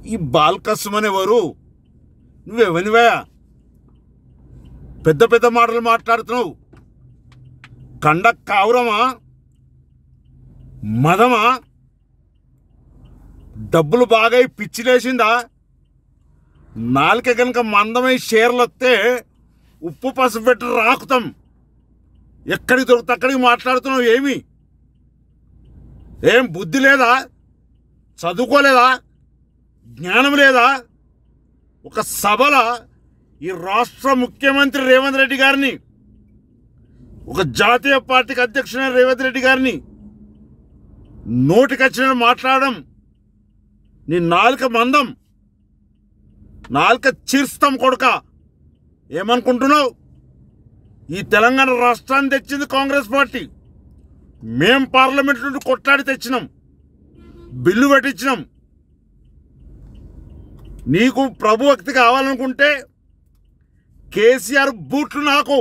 ఈ బాల్కసుమన్ ఎవరు? నువ్వెవనివా? పెద్ద పెద్ద మాటలు మాట్లాడుతున్నావు. కండ కావురమా? మదమా? డబ్బులు బాగా పిచ్చిలేసిందా? నాలుక కనుక మందమై షేర్లు వస్తే ఉప్పు పసుపు పెట్టి రాకుతాం. ఎక్కడికి దొరికితే అక్కడికి మాట్లాడుతున్నావు. ఏం బుద్ధి లేదా? చదువుకోలేదా? జ్ఞానం లేదా? ఒక సభల ఈ రాష్ట్ర ముఖ్యమంత్రి రేవంత్ రెడ్డి గారిని, ఒక జాతీయ పార్టీకి అధ్యక్షుడైన రేవంత్ రెడ్డి గారిని నోటికొచ్చిన మాట్లాడడం నీ నాలుక మందం, నాలుక చీర్స్తాం కొడుక. ఏమనుకుంటున్నావు? ఈ తెలంగాణ రాష్ట్రాన్ని తెచ్చింది కాంగ్రెస్ పార్టీ. మేం పార్లమెంట్ నుండి కొట్లాడి తెచ్చినాం, బిల్లు పెట్టించినాం. నీకు ప్రభుభక్తి కావాలనుకుంటే కేసీఆర్ బూట్లు నాకు,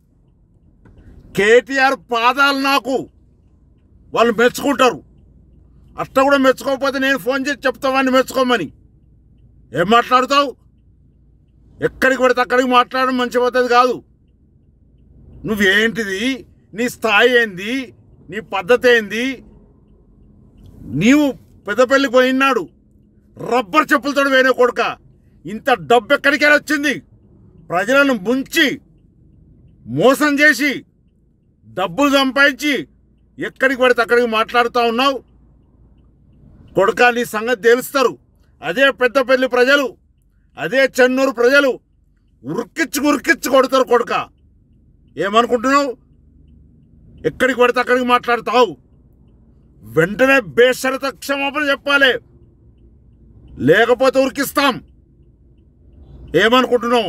కేటీఆర్ పాదాలు నాకు. వాళ్ళు మెచ్చుకుంటారు. అట్లా కూడా మెచ్చుకోకపోతే నేను ఫోన్ చేసి చెప్తావాన్ని మెచ్చుకోమని. ఏం మాట్లాడుతావు? ఎక్కడికి పడితే అక్కడికి మాట్లాడడం మంచి పద్ధతి కాదు. నువ్వేంటిది? నీ స్థాయి ఏంది? నీ పద్ధతి ఏంది? నీవు పెద్దపల్లికి పోయినాడు రబ్బర్ చెప్పులతో వేరే కొడుక. ఇంత డబ్బు ఎక్కడికి వచ్చింది? ప్రజలను ముంచి మోసం చేసి డబ్బులు సంపాదించి ఎక్కడికి పడితే అక్కడికి మాట్లాడుతూ ఉన్నావు కొడుక. నీ సంగతి తెలుస్తారు. అదే పెద్దపల్లి ప్రజలు, అదే చెన్నూరు ప్రజలు ఉరికిచ్చి కొడతారు కొడుక. ఏమనుకుంటున్నావు? ఎక్కడికి పడితే అక్కడికి మాట్లాడుతావు. వెంటనే బేషరత క్షమాపణ చెప్పాలి, లేకపోతే ఉరికిస్తాం. ఏమనుకుంటున్నావు?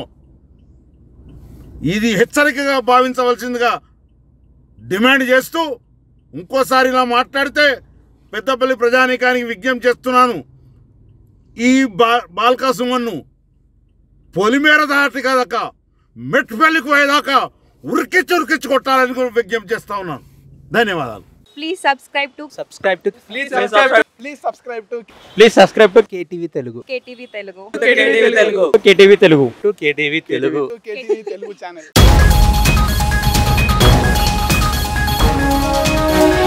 ఇది హెచ్చరికగా భావించవలసిందిగా డిమాండ్ చేస్తూ ఇంకోసారి ఇలా మాట్లాడితే పెద్దపల్లి ప్రజానీకానికి విజ్ఞప్తి చేస్తున్నాను. ఈ బాల్కసుమన్ను పొలిమేర దాటి కదక మెట్టుపల్లికి పోయేదాకా ఉరికిచ్చి కొట్టాలని కూడా విజ్ఞప్తి చేస్తా ఉన్నాను. ధన్యవాదాలు. Please subscribe to KTV Telugu. KTV Telugu. KTV Telugu channel.